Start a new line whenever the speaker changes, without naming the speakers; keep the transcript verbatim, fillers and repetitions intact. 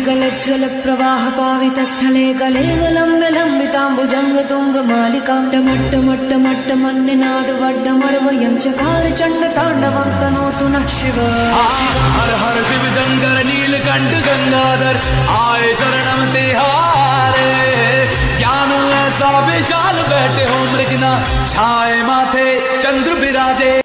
गलज्ज्वल प्रवाह पावित स्थले गले लम्ब्य लम्बिताम्बुजंग तुंग मालिकां टमट्ट मट्ट मट्ट मन्निनाद वड्डमर्वयं चकार चंड तांडवं तनोतु नः शिव।
हर हर शिव शंकर नीलकंठ गंगाधर आए शरणम तिहारे। ज्ञान ऐसा विशाल बैठे हो मृगना छाए माथे चंद्र विराजे।